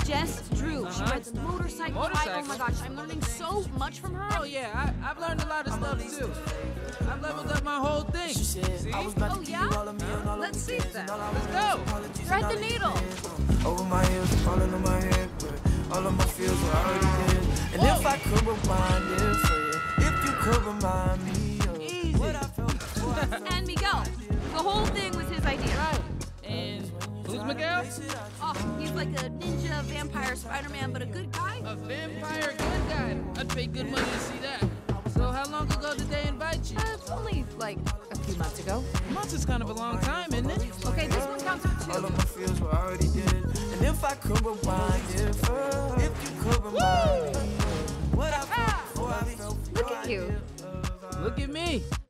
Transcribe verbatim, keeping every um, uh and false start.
Jess Drew. Uh-huh. She rides a motorcycle. Motorcycle? I, oh my gosh, I'm learning so much from her. Oh yeah, I, I've learned a lot of stuff too. I've leveled up my whole thing. See? Oh yeah? Let's see then. Let's go. Thread the needle. Over my heels, falling on my head, but all of my feels were already dead. And Whoa. if I could rewind it for you, if you could remind me of Easy. what I felt before I felt. And Miguel. The whole thing was his idea. Right. And who's Miguel? Oh, he's like a ninja, vampire, Spider-Man, but a good guy. A vampire good guy. I'd pay good money to see that. So how long ago did they invite you? Uh, it's only like a few months ago. Months is kind of a long time, isn't it? Okay, this one counts for All two. of my feels were already dead. And if I could rewind it for you, if you could remind me of what I felt before I felt. Look at you. Look at me.